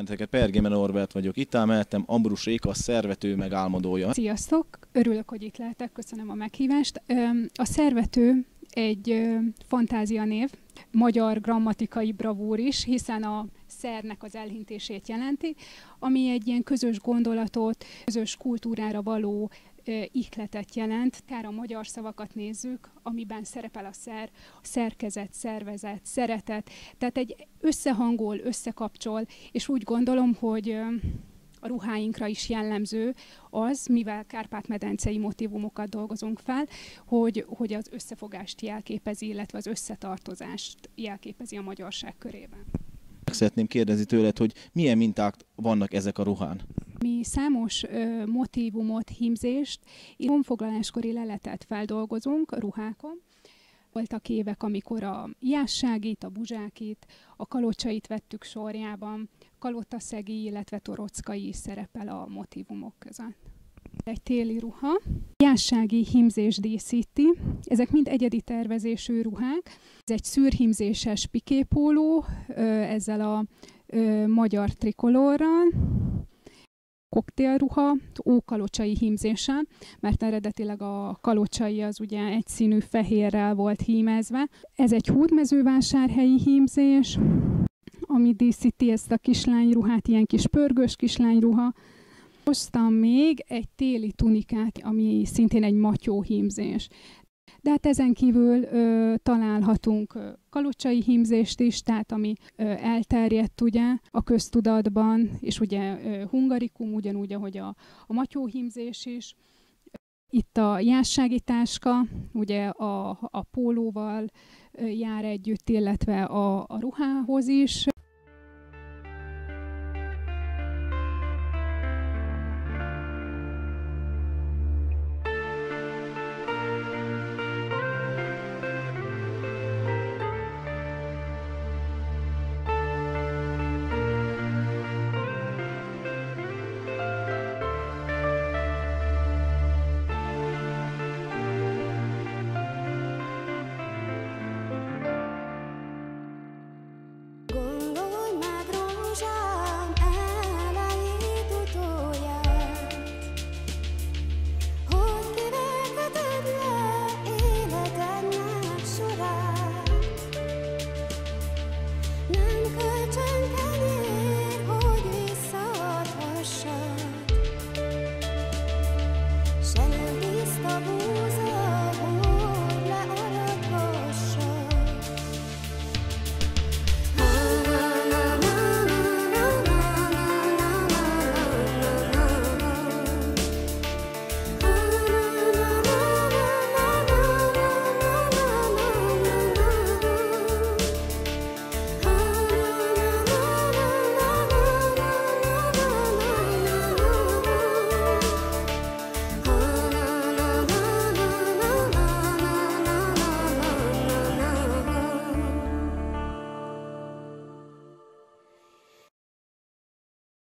benneteket, Pergémen Norbert vagyok. Itt áll mellettem Ambrus Réka, a Szervető megálmodója. Sziasztok! Örülök, hogy itt lehetek, köszönöm a meghívást. A Szervető egy fantázianév, magyar grammatikai bravúr is, hiszen a szernek az elhintését jelenti, ami egy ilyen közös gondolatot, közös kultúrára való ihletet jelent. Akár a magyar szavakat nézzük, amiben szerepel a szer, a szerkezet, szervezet, szeretet, tehát egy összehangol, összekapcsol, és úgy gondolom, hogy a ruháinkra is jellemző az, mivel kárpát-medencei motívumokat dolgozunk fel, hogy az összefogást jelképezi, illetve az összetartozást jelképezi a magyarság körében. Szeretném kérdezni tőled, hogy milyen minták vannak ezek a ruhán? Mi számos motívumot, hímzést, honfoglaláskori leletet feldolgozunk a ruhákon. Voltak évek, amikor a jásságit, a buzsákit, a kalocsait vettük sorjában, kalotaszegi, illetve torockai is szerepel a motívumok között. Egy téli ruha, jássági hímzés díszíti, ezek mind egyedi tervezésű ruhák. Ez egy szürhímzéses piképóló, ezzel a magyar trikolorral, koktélruha, ókalocsai hímzéssel, mert eredetileg a kalocsai az ugye egyszínű fehérrel volt hímezve. Ez egy hódmezővásárhelyi hímzés, ami díszíti ezt a kislányruhát, ilyen kis pörgős kislányruha. Hoztam még egy téli tunikát, ami szintén egy matyó hímzés. De hát ezen kívül találhatunk kalocsai hímzést is, tehát ami elterjedt ugye a köztudatban, és ugye hungarikum, ugyanúgy, ahogy a matyó hímzés is. Itt a jássági táska, ugye a pólóval jár együtt, illetve a ruhához is.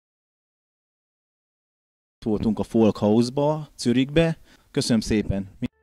Voltunk a Folk House-ba, Zürichbe. Köszönöm szépen!